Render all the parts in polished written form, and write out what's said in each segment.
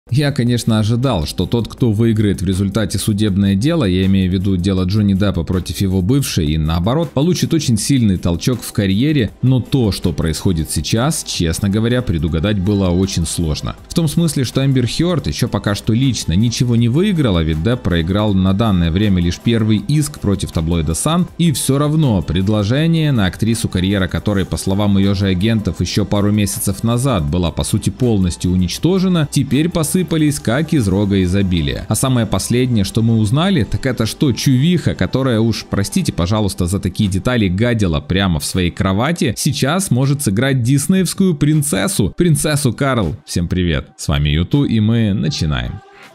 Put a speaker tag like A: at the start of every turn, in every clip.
A: Я, конечно, ожидал, что тот, кто выиграет в результате судебное дело, я имею в виду дело Джонни Деппа против его бывшей, и наоборот, получит очень сильный толчок в карьере, но то, что происходит сейчас, честно говоря, предугадать было очень сложно. В том смысле, что Эмбер Хёрд еще пока что лично ничего не выиграла, ведь Депп проиграл на данное время лишь первый иск против таблоида Sun, и все равно предложение на актрису, карьера которой, по словам ее же агентов, еще пару месяцев назад была по сути полностью уничтожена, теперь посыпались как из рога изобилия. А самое последнее, что мы узнали, так это что чувиха, которая уж, простите, пожалуйста, за такие детали, гадила прямо в своей кровати, сейчас может сыграть диснеевскую принцессу Карл. Всем привет, с вами Юту, и мы начинаем.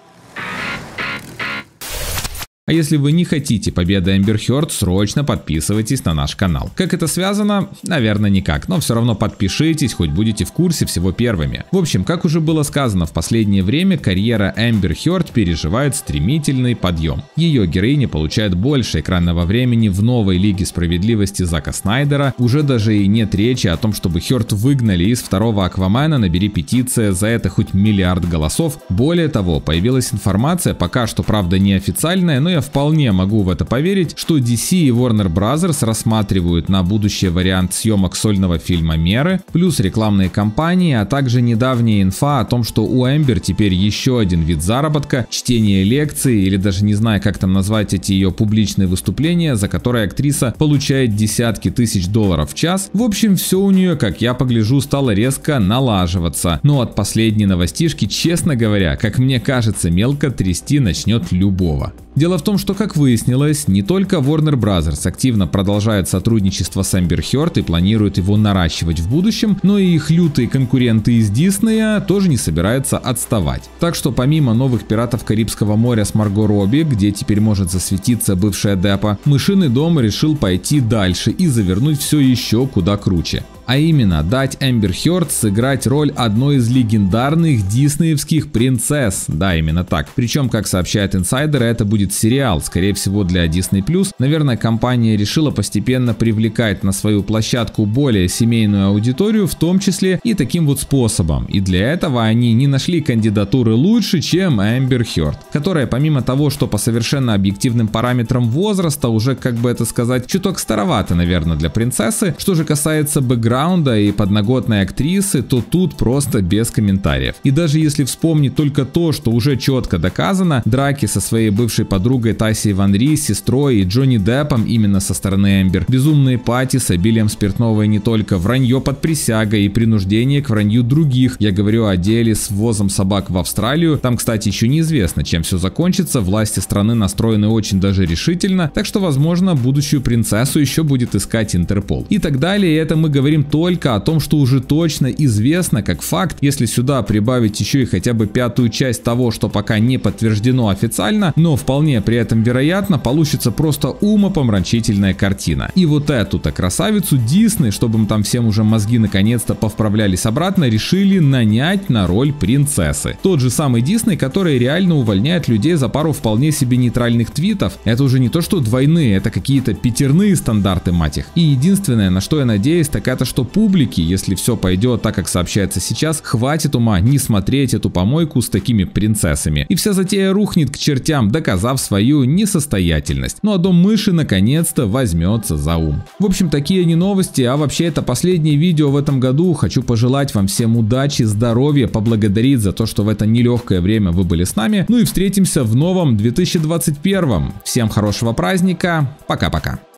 A: А если вы не хотите победы Эмбер Хёрд, срочно подписывайтесь на наш канал. Как это связано? Наверное, никак, но все равно подпишитесь, хоть будете в курсе всего первыми. В общем, как уже было сказано, в последнее время карьера Эмбер Хёрд переживает стремительный подъем. Ее героиня получает больше экранного времени в новой Лиге Справедливости Зака Снайдера. Уже даже и нет речи о том, чтобы Хёрд выгнали из второго Аквамена, набери петиция за это хоть миллиард голосов. Более того, появилась информация, пока что правда неофициальная, но я вполне могу в это поверить, что DC и Warner Bros. Рассматривают на будущее вариант съемок сольного фильма «Меры», плюс рекламные кампании, а также недавняя инфа о том, что у Эмбер теперь еще один вид заработка – чтение лекций, или даже не знаю, как там назвать эти ее публичные выступления, за которые актриса получает десятки тысяч долларов в час. В общем, все у нее, как я погляжу, стало резко налаживаться. Но от последней новостишки, честно говоря, как мне кажется, мелко трясти начнет любого. Дело в том, что, как выяснилось, не только Warner Bros. Активно продолжает сотрудничество с Эмбер Хёрд и планирует его наращивать в будущем, но и их лютые конкуренты из Диснея тоже не собираются отставать. Так что помимо новых «Пиратов Карибского моря» с Марго Робби, где теперь может засветиться бывшая Деппа, Мышиный дом решил пойти дальше и завернуть все еще куда круче. А именно, дать Эмбер Хёрд сыграть роль одной из легендарных диснеевских принцесс. Да, именно так. Причем, как сообщают инсайдеры, это будет сериал, скорее всего для Disney+. Наверное, компания решила постепенно привлекать на свою площадку более семейную аудиторию, в том числе и таким вот способом. И для этого они не нашли кандидатуры лучше, чем Эмбер Хёрд, которая помимо того, что по совершенно объективным параметрам возраста уже, как бы это сказать, чуток старовата, наверное, для принцессы. Что же касается бэкграунда и подноготной актрисы, то тут просто без комментариев. И даже если вспомнить только то, что уже четко доказано, драки со своей бывшей подругой Тассией Ван Ри, сестрой и Джонни Деппом именно со стороны Эмбер, безумные пати с обилием спиртного и не только, вранье под присягой и принуждение к вранью других. Я говорю о деле с ввозом собак в Австралию. Там, кстати, еще неизвестно, чем все закончится. Власти страны настроены очень даже решительно, так что, возможно, будущую принцессу еще будет искать Интерпол. И так далее. И это мы говорим только о том, что уже точно известно как факт. Если сюда прибавить еще и хотя бы пятую часть того, что пока не подтверждено официально, но вполне при этом вероятно, получится просто умопомрачительная картина. И вот эту-то красавицу Дисней, чтобы им там всем уже мозги наконец-то повправлялись обратно, решили нанять на роль принцессы. Тот же самый Дисней, который реально увольняет людей за пару вполне себе нейтральных твитов. Это уже не то что двойные, это какие-то пятерные стандарты, мать их. И единственное, на что я надеюсь, так это, что публике, если все пойдет так, как сообщается сейчас, хватит ума не смотреть эту помойку с такими принцессами. И вся затея рухнет к чертям, доказав свою несостоятельность. Ну а дом мыши наконец-то возьмется за ум. В общем, такие не новости, а вообще это последнее видео в этом году. Хочу пожелать вам всем удачи, здоровья, поблагодарить за то, что в это нелегкое время вы были с нами. Ну и встретимся в новом 2021. Всем хорошего праздника. Пока-пока.